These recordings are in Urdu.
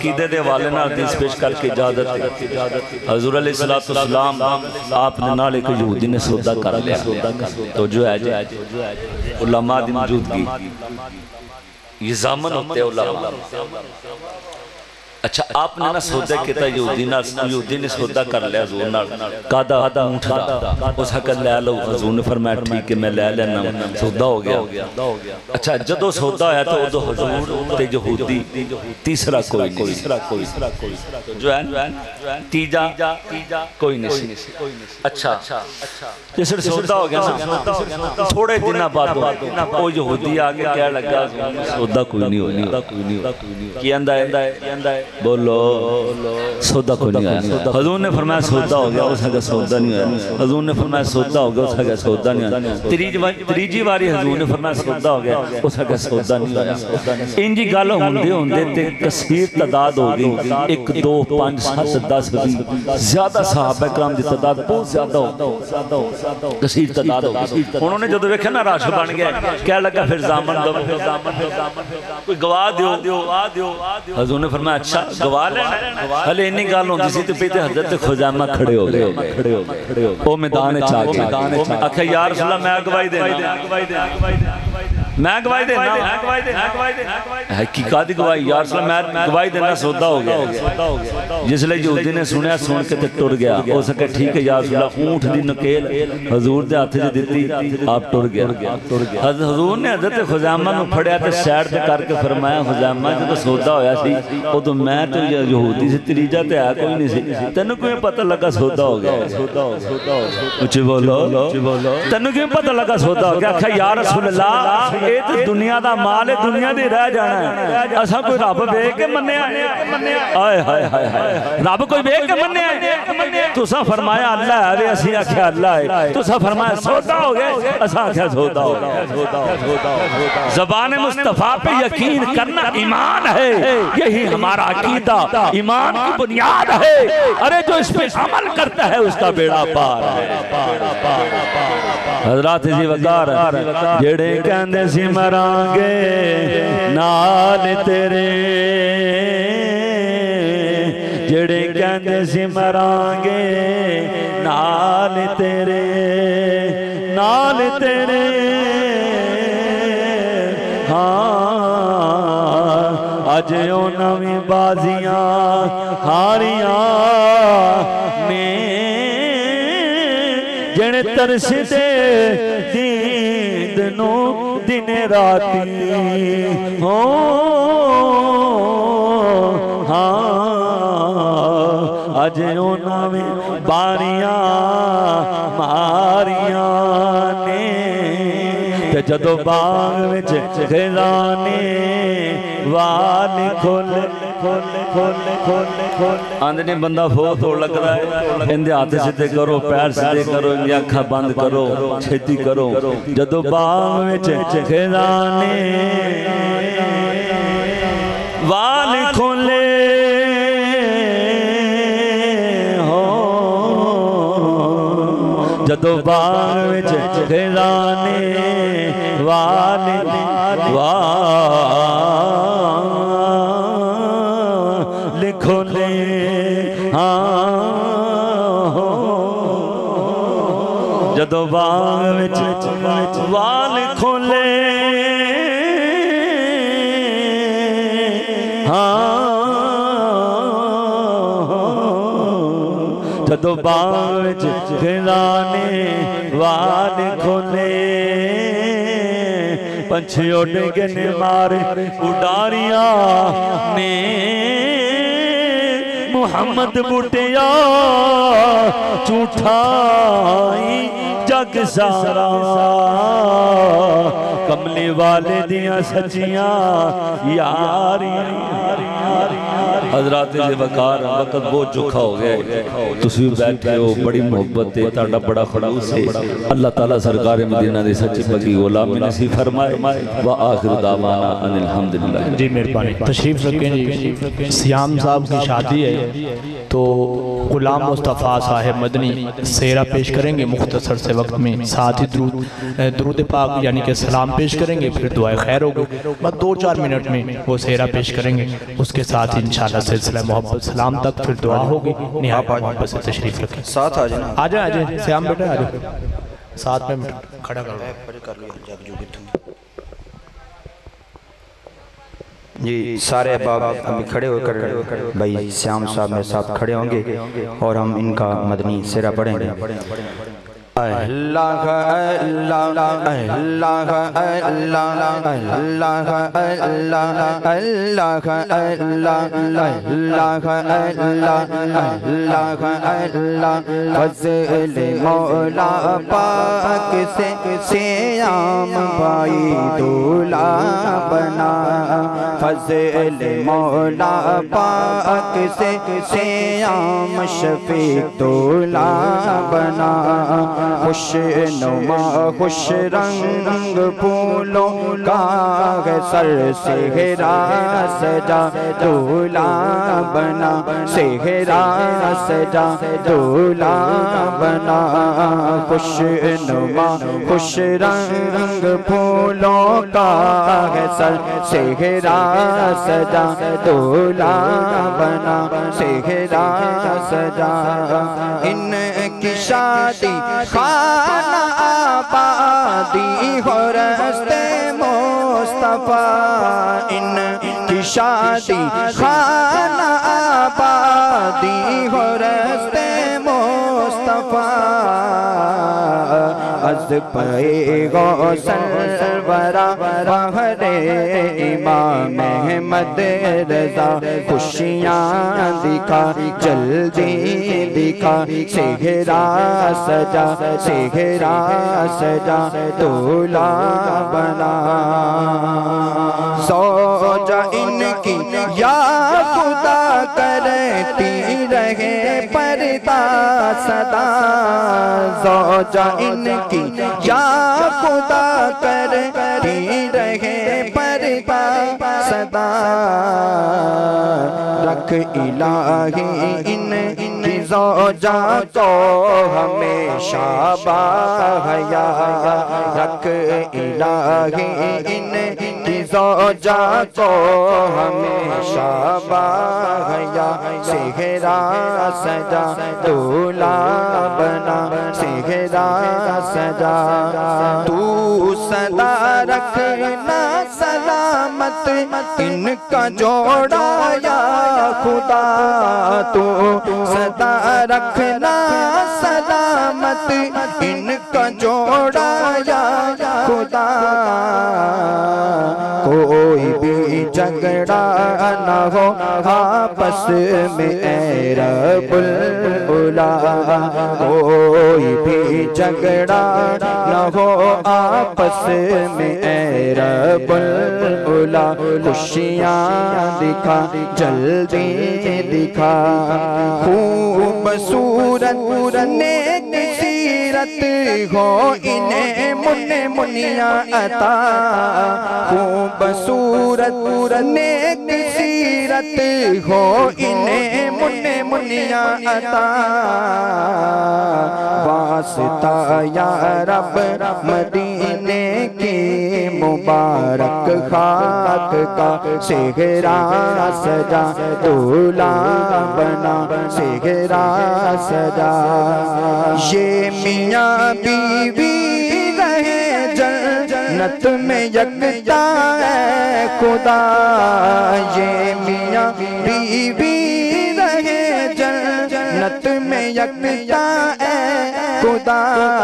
عقیدے دے والے نہ حدیث پیش کر کے اجازت ہے حضور علیہ السلام آپ نے نال ایک یہودی نے سودا کر لیا تو جو ہے علماء دی موجودگی یہ زامن ہوتے علماء اچھا آپ نے نہ سودا کیتا یہودی نے سودا کر لیا حضور نال قادہ اونٹ دا اس حق لے لو حضور نے فرمایا ٹھیک ہے میں لے لینا سودا ہو گیا اچھا جدو سودا ہویا تو ادو حضور تے یہودی تیسرا کوئی نہیں جو ہے تیجا کوئی نہیں اچھا جس نے سودا ہو گیا نا تھوڑے دن بعد وہ یہودی آگے کہہ لگا سودا کوئی نہیں ہوئی کی اندہ ہے بولو سودا کوئی نہیں آیا حضور نے فرمایا سودا ہو گیا اس کا سودا نہیں آیا حضور نے فرمایا سودا ہو گیا اس کا سودا نہیں آیا تریجی باری حضور نے فرمایا سودا ہو گیا اس کا سودا نہیں آیا انجی گل ہوندے تے کثیر تعداد ہو گئی 1 2 5 7 10 زیادہ صحابہ کرام دی تعداد بہت زیادہ ہو کثیر تعداد ہو گئی انہوں نے جدو دیکھا نا رش بن گیا کہہ لگا پھر زامن دو کوئی گواہ دیو حضور نے فرمایا اچھا گواہ لینا حلے انہی گال ہوندی سی تو پیتے حضرت خزیمہ کھڑے ہو گئے او میدان چاہتے اکھا یا رسول اللہ میں گواہی دینا میں گواہی دینا حقیقت گواہی یا رسول اللہ میں گواہی دینا سودا ہو گیا جس لئے یہودی نے سنیا سن کے ٹر گیا ہو سکے ٹھیک ہے یا رسول اللہ اونٹ دی نکیل حضور دے ہاتھ سے دیتی آپ ٹر گیا حضور نے حضرت خزیمہ میں پھڑیا تے سیڑ تے کر کے فرمایا خزیمہ جو سودا ہویا سی او تو میں تو یہودی سے تریجہ تے آیا کوئی نہیں سی تینوں کوئی پتہ لگا سودا ہو گیا اچھے بولو تینوں کوئی پتہ لگا سودا ہو گیا کہ یا رسول اللہ اے تو دنیا دا مال ہے دنیا دی رہ جانا ہے اساں کوئی رب بے کے مننے آئے آئے رب کوئی بے کے مننے آئے تو سا فرمایا اللہ ہے وے اسی آکھیا اللہ ہے تو سا فرمایا سودا ہو گئے اساں آکھیا سودا ہو گیا زبان مصطفیٰ پہ یقین کرنا ایمان ہے یہی ہمارا عقیدہ ایمان کی بنیاد ہے ارے جو اس پہ عمل کرتا ہے اس کا بیڑا پار ہے حضرات جی وقار جڑے کہندے سی مرانگے نال تیرے جڑے کہندے سی مرانگے نال تیرے اج او نویں بازیاں ہاریاں نے جن ترس دے دید نو دن راتی اج او نویں باریاں ماریاں نے تے جدو باغ وچ خزانے والی کھول آندھنے بندہ فوت ہو لگ رہا ہے اندھے آتے سدھے کرو پیر سدھے کرو اندھے آنکھا بند کرو چھتی کرو جدو باغ وچ خزانے والی کھولے جدو باغ وچ خزانے والی کھولے جدو باغ وچ وال کھولے جدو باغ وچ خزانے وال کھولے پنچھی اڑ کے نے مارے اڈاریاں نے محمد بوٹیا جھوٹائی جگ سارا کملی والے دیاں سچیاں یاریاں حضرات جی وقار وقت بہت چکھا ہو گئے تسی بیٹھے ہو بڑی محبت ہے تاڑا بڑا خلوص ہے اللہ تعالیٰ سرکار مدینہ دے سچی پکی غلام نصیب فرمائے وآخر دعوانا ان الحمدللہ جی مہربانی تشریف رکھیں جی سیام صاحب کی شادی ہے تو غلام مصطفیٰ صاحب مدنی سیرہ پیش کریں گے مختصر سے وقت میں ساتھ ہی درود پاک یعنی کہ سلام پیش کریں گے پھر دعائے خیر ہوگی بس 2-4 منٹ میں وہ سیرہ پیش کریں گے اس کے ساتھ انشاءاللہ سلسلہ محبت سلام تک، پھر دعا ہوگی، نہایت محبت سے تشریف رکھیں. ساتھ آ جانا. آ جائیں سیام بیٹا آ جائیں ساتھ میں کھڑا کر جی سارے احباب ابھی کھڑے ہو کر بھائی سیام صاحب میرے ساتھ کھڑے ہوں گے اور ہم ان کا مدنی سیرہ پڑھیں گے. اللہ اللہ اللہ اللہ اللہ اللہ اللہ اللہ فضل مولا پاک سے سیام بھائی دولہا بنا. فضل مولا پاک سے سیام شفیق دولہا بنا. خوش نما خوش رنگ پھولوں کا سر سہرا سجا دولہا بنا. سہرا سجا دولہا بنا. خوش نما خوش رنگ پھولوں کا سر سہرا سجا دولہا بنا. سہرا سجا. ان کی شادی خانہ آبادی ہو رستے مصطفیٰ. ان کی شادی خانہ آبادی ہو رستے مصطفیٰ. از پائے غوثر ورا بہر امام احمد رضا خوشیاں دکھا جلدی دکھا. سہرا سجا سہرا سجا دولہا بنا. زوجہ ان کی یا خدا کرتی رہے پردہ صدا. زوجہ ان کی یا خدا کرتی رہے پردہ صدا. رکھ الہی ان کی زوجہ کو ہمیشہ باحیا. رکھ الہی ان کی زوجہ کو ہمیشہ باحیا. سہرا سجا دولہا بنا. سہرا سجا. تو صدا رکھنا سلامت ان کا جوڑا یا خدا. تو صدا رکھنا سلامت ان کا جوڑا یا خدا. کوئی بھی جھگڑا نہ ہو آپس میں اے رب العلا. کوئی بھی جھگڑا نہ ہو آپس میں اے رب العلا. خوشیاں دکھا جلدی دکھا. خوبصورت نیک سیرت ہو انہیں منیاں عطا. خوبصورت نیک سیرت ہو انہیں منیاں عطا. واسطہ یا رب مدینے کی مبارک خاک کا. سہرا سجا دولہا بنا. سہرا سجا. یہ میاں بیوی رہے جنت میں یکتا ہے خدا. یہ میاں بیوی رہے جنت میں یکتا ہے خدا.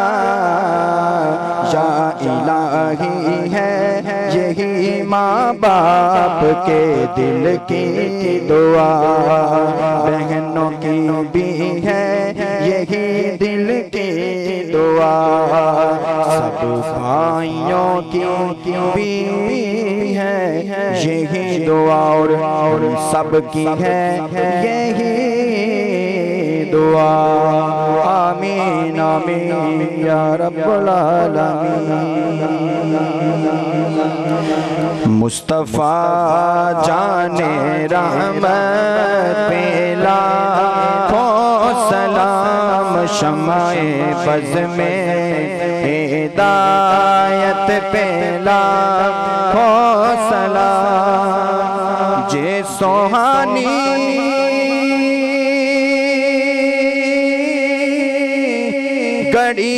یا الہی ہے یہی ماں باپ کے دل کی دعا. بہنوں کی بھی ہے یہی دل کی دعا. سب بھائیوں کی بھی ہے یہی دعا. اور سب کی ہے یہی دعا. آمین آمین یا رب العالمین. مصطفیٰ جان رحمت پہ لاکھوں سلام. شمع بز میں ہدایت پہ لاکھوں سلام. جے سوہانی گھڑی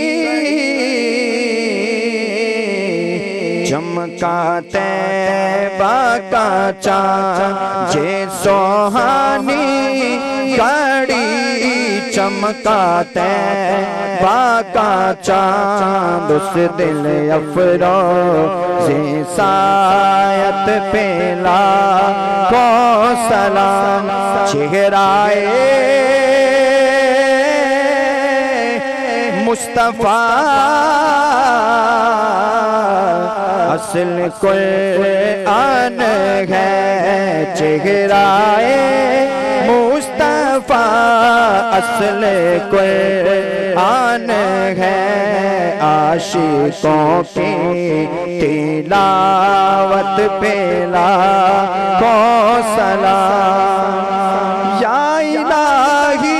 چمکا طیبہ کا چاند جے سوہانی گھڑی چمکا طیبہ کا چاند اس دل افروز سایت پیلا کو سلام چہرائے مصطفیٰ اصل قرآن ہے چہرائے مصطفیٰ اصل قرآن ہے عاشقوں کی تلاوت پہ لاکھوں سلام یا الہی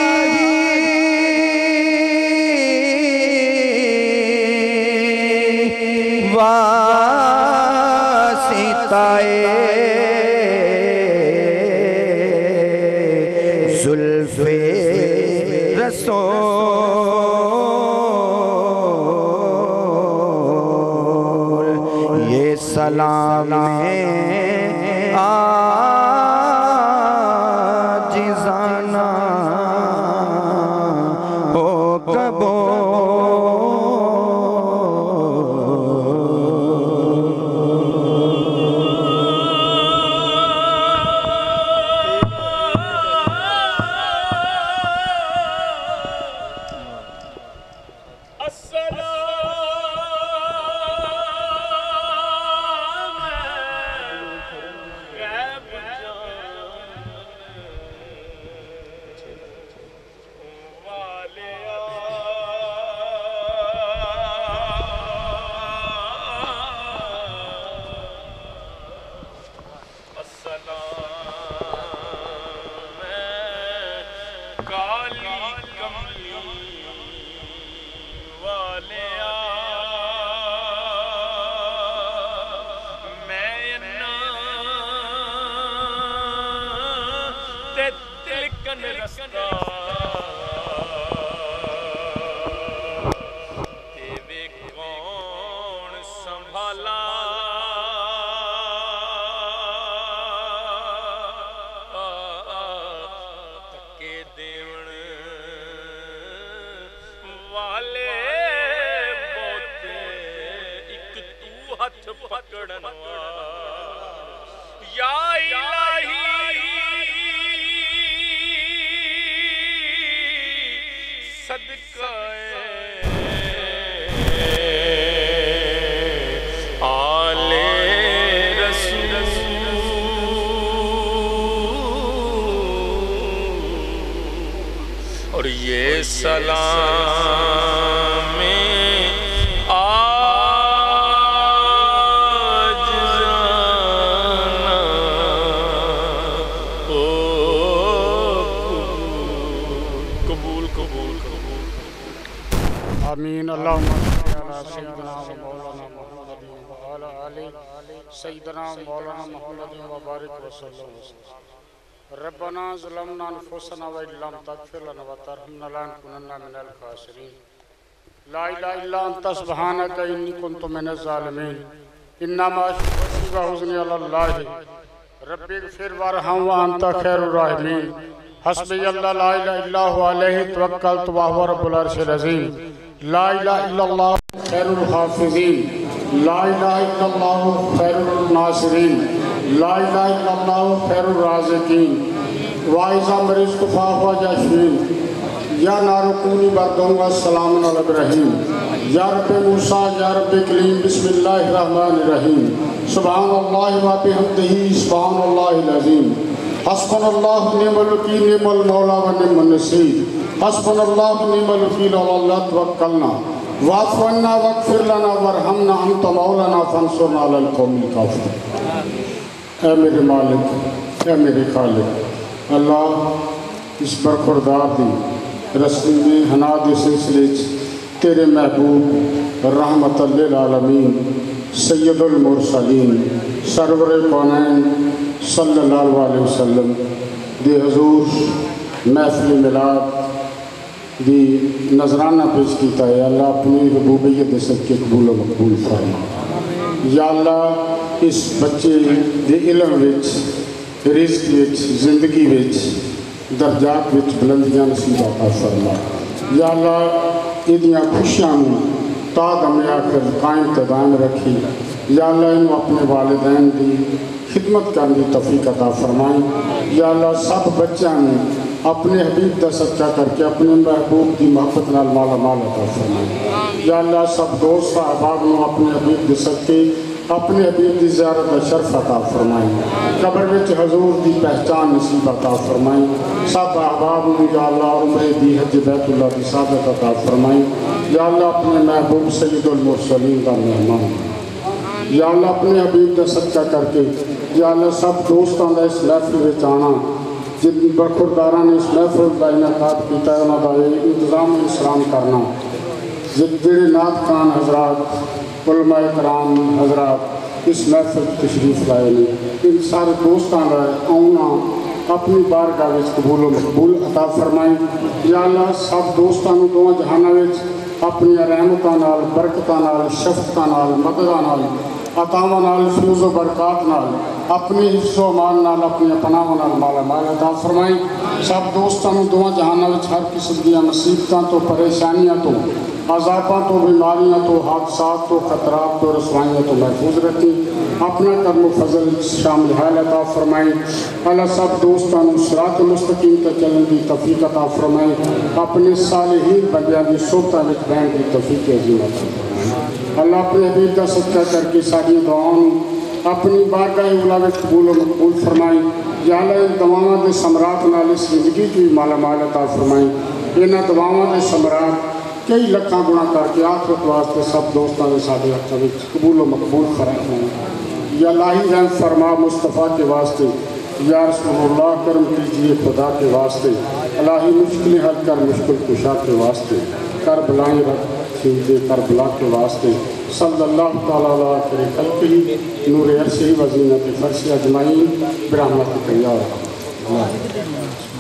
زلف رسول یہ سلام عاجزانہ ہو قبول یا الہی صدقہ آل رسول اور یہ سلام آمین اللہم صلی علی سیدنا و مولانا محمد و علی آلہ سیدنا مولانا محمد و بارک وسلم ربنا ظلمنا انفسنا و لم تغفر لنا وترحمنا لنكونن من الخاسرین لا الہ الا انت سبحانک انی کنت من الظالمین انما اشکو و حزنی علی اللہ رب اغفر وارحم وانت خیر الراحمین حسبی اللہ لا الہ الا هو علیہ توکلت وهو رب العرش العظیم لا الہ الا اللہ خیر الحافظین لا الہ الا اللہ خیر الناصرین لا الہ الا اللہ خیر الرازقین وائزہ مریض کفا ہوا جاشوین یا نارکونی بردوں گا سلام علی ابراہیم یا رب موسیٰ یا رب کلیم بسم اللہ الرحمن الرحیم سبحان اللہ و بحمدہ سبحان اللہ العظیم حسبنا اللہ نعم الوکیل نعم المولا و نعم النصیر حسبنا اللہ نعم الوکیل علی اللہ توکلنا واعف عنا واغفر لنا وارحمنا انت مولانا فانصرنا علی القوم الکافرین۔ اے میرے مالک، اے میرے خالق، اللہ اس برخوردار دی رسمی میں حناد سلسلے تیرے محبوب رحمت للعالمین سید المرسلین سرور کونین صلی اللہ علیہ وسلم دی حضور محفل ملاد دی نظرانہ پیش کیتا ہے اللہ اپنی ربوبیت دے صدقے قبول و مقبول فرما یا اللہ اس بچے دے علم وچ رزق وچ زندگی وچ درجات وچ بلندیاں نصیب عطا فرما یا اللہ ادیاں خوشیاں تا دم آخر قائم تدائم رکھی یا اللہ انہوں اپنے والدین دی خدمت کرنے دی توفیق عطا فرمائیں یا اللہ سب بچوں نے اپنے حبیب دا صدقہ کر کے اپنے محبوب دی محبت نال مالا مال عطا فرمائیں یا اللہ سب دوست احباب نے اپنے حبیب دے صدقے اپنے حبیب دی زیارت دا شرف عطا فرمائیں قبر وچ حضور دی پہچان نصیب عطا فرمائیں سب احباب نے یا اللہ عمرے دی حج بیت اللہ دی سعادت عطا فرمائیں یا اللہ اپنے محبوب سید المرسلین دا مہمان یا اللہ اپنے حبیب دا صدقہ کر کے یا اللہ سب دوستاں دا اس محفل وچ آنا جن برخورداراں نے اس محفل دا انعقاد کیتا ہے انہاں دا انتظام اسلام کرنا جڑے نعت خوان حضرات علماء کرام حضرات اس محفل تشریف لائے نے ان سارے دوستاں دا آنا اپنی بارگاہ وچ قبول و مقبول عطا فرمائیں یا اللہ سب دوستاں نوں دونوں جہاناں وچ اپنی رحمتاں نال برکتاں نال شفقتاں نال مدداں نال عطاواں نال فیض و برکات نال اپنی حفظ و امان نال اپنی پناہاں نال مالا مال عطا فرمائیں سب دوستاں نوں دونوں جہاناں وچ ہر قسم دیاں مصیبتاں تو پریشانیاں تو عذاباں تو بیماریاں تو حادثات تو خطرات تو رسوائیاں تو محفوظ رکھیں اپنا کرم و فضل شامل حال عطا فرمائیں اللہ سب دوستاں نوں صراط مستقیم تے چلن دی توفیق عطا فرمائیں اپنے صالحین بندیاں دی صحبتاں وچ رہن دی توفیق عظیم عطا فرمائیں اللہ اپنے حبیب دا صدقہ کر کے ساری دعاؤں اپنی بارگاہ اولا وچ قبول و مقبول فرمائیں یا اللہ ان دعاواں دے ثمرات نال اس زندگی کی مالا مال عطا فرمائیں انہاں دعاواں دے ثمرات کئی لکھاں گنا کر کے آخرت واسطے سب دوستاں دے سارے حقاں وچ قبول و مقبول فرمائیں یا الہی رحم فرما مصطفیٰ کے واسطے یا رسول اللہ کرم کیجیے خدا کے واسطے الہی مشکل حل کر مشکل کشا کے واسطے کربلائیں رکھ دے کربلا کے واسطے صلی اللہ تعالیٰ علیہ خلقہ نور عرشہ و زینت فرش اجمعین برحمتک یا رب